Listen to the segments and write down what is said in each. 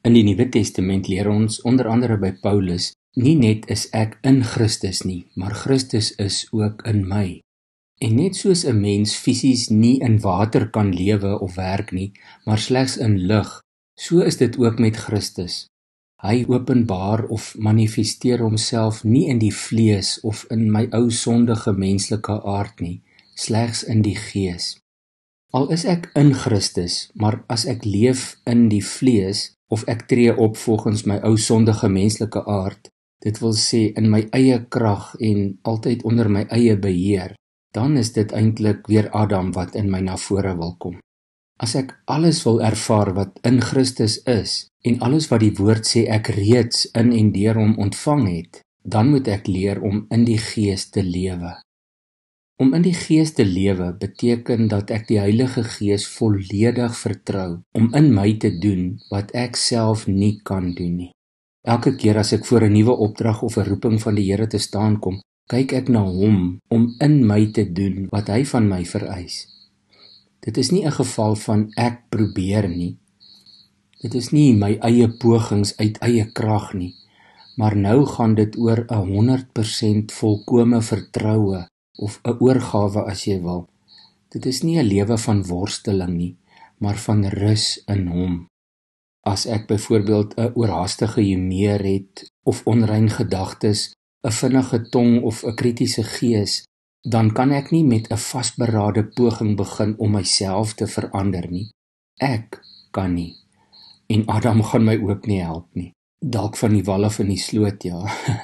In die Nuwe Testament leer ons, onder andere by Paulus, nie net is ek in Christus nie, maar Christus is ook in my. En net soos 'n mens fisies nie in water kan lewe of werk nie, maar slegs in lig, so is dit ook met Christus. Hy openbaar of manifesteer homself nie in die vlees of in my ou sondige menslike aard nie, slegs in die Gees. Al is ek in Christus, maar as ek leef in die vlees, of ek tree op volgens my ou sondige menslike aard, dit wil sê in my eie krag en altyd onder my eie beheer, dan is dit eintlik weer Adam wat in my na vore wil kom. As ek alles wil ervaar wat in Christus is, en alles wat die woord sê ek reeds in en deur hom ontvang het, dan moet ek leer om in die Gees te lewe. Om in die Gees te lewe beteken dat ek die Heilige Gees volledig vertrou om in my te doen wat ek self nie kan doen nie. Elke keer as ek voor 'n nuwe opdrag of 'n roeping van die Here te staan kom, kyk ek na hom om in my te doen wat hy van my vereis. Dit is nie 'n geval van ek probeer nie. Dit is nie my eie pogings uit eie krag nie, maar nou gaan dit oor 'n 100% volkome vertroue of 'n oorgawe as jy wil. Dit is nie 'n lewe van worsteling nie, maar van rus in hom. As ek byvoorbeeld 'n oorhaastige humeur het of onrein gedagtes, 'n vinnige tong of 'n kritiese gees, dan kan ek nie met 'n vasberade poging begin om myself te verander nie. Ek kan nie. En Adam gaan my ook nie help nie. Dalk van die wal af in die sloot, ja.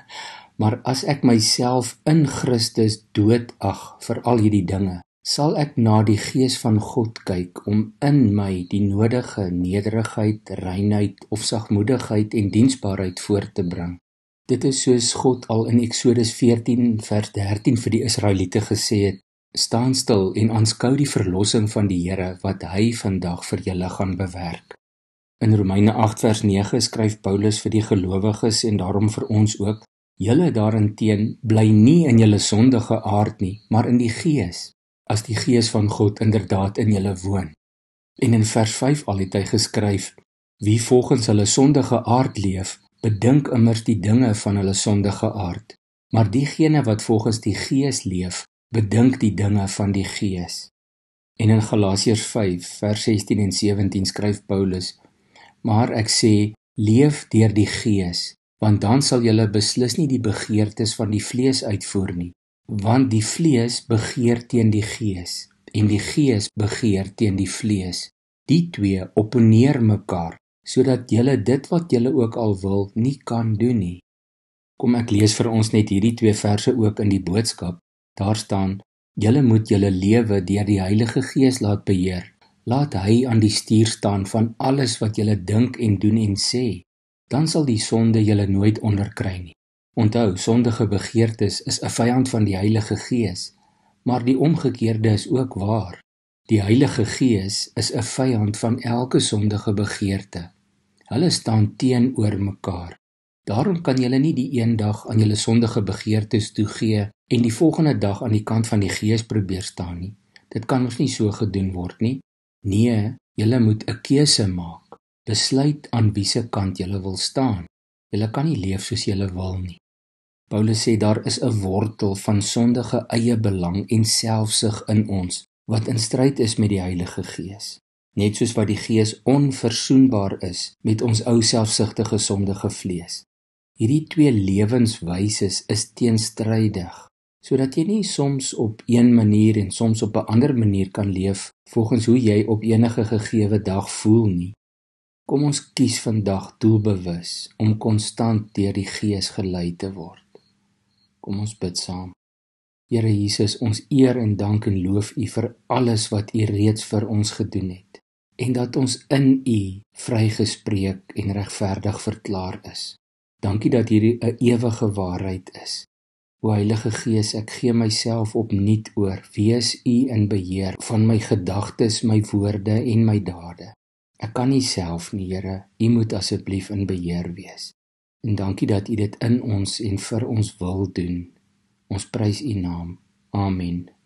Maar as ek myself in Christus doodag vir al hierdie dinge, sal ek na die Gees van God kyk om in my die nodige nederigheid, reinheid of sagmoedigheid en diensbaarheid voor te bring. Dit is soos God al in Eksodus 14 vers 13 vir die Israeliete gesê het, staan stil en aanskou die verlossing van die Here wat hy vandag vir julle gaan bewerk. In Romeine 8 vers 9 skryf Paulus vir die gelowiges en daarom vir ons ook, julle daarenteen bly nie in julle sondige aard nie, maar in die Gees, as die Gees van God inderdaad in julle woon. En in vers 5 al het hy geskryf, wie volgens hulle sondige aard leef, bedink immers die dinge van hulle sondige aard, maar diegene wat volgens die Gees leef, bedink die dinge van die Gees. En in Galasiërs 5 vers 16 en 17 skryf Paulus, maar ek sê, leef deur die Gees, want dan sal julle beslis nie die begeertes van die vlees uitvoer nie, want die vlees begeer teen die Gees, en die Gees begeer teen die vlees. Die twee opponeer mekaar, sodat julle dit wat julle ook al wil, nie kan doen nie. Kom ek lees vir ons net hierdie 2 verse ook in die boodskap. Daar staan, julle moet julle lewe deur die Heilige Gees laat beheer. Laat hy aan die stuur staan van alles wat julle dink en doen en sê. Dan sal die sonde julle nooit onderkry nie. Onthou, sondige begeertes is 'n vyand van die Heilige Gees, maar die omgekeerde is ook waar. Die Heilige Gees is 'n vyand van elke sondige begeerte. Hulle staan teenoor mekaar. Daarom kan julle nie die een dag aan julle sondige begeertes toegee en die volgende dag aan die kant van die Gees probeer staan nie. Dit kan ons nie so gedoen word nie. Nee, julle moet 'n keuse maak. Besluit aan wie se kant julle wil staan. Julle kan nie leef soos julle wil nie. Paulus sê daar is 'n wortel van sondige eie belang en selfsug in ons, wat in stryd is met die Heilige Gees. Net soos wat die Gees onversoenbaar is met ons ou selfsugtige sondige vlees. Hierdie 2 lewenswyses is teenstrydig, sodat jy nie soms op een manier en soms op 'n ander manier kan leef volgens hoe jy op enige gegewe dag voel nie. Kom ons kies vandag doelbewus om konstant deur die Gees gelei te word. Kom ons bid saam. Here Jesus, ons eer en dank en loof U vir alles wat U reeds vir ons gedoen het, en dat ons in U vrygespreek en regverdig verklaar is. Dankie dat hierdie 'n ewige waarheid is. O Heilige Gees, ek gee myself opnuut oor. Wees U in beheer van my gedagtes, my woorde en my dade. Ek kan nie self nie, Here. U moet asseblief in beheer wees. En dankie dat U dit in ons en vir ons wil doen. Ons prys U naam. Amen.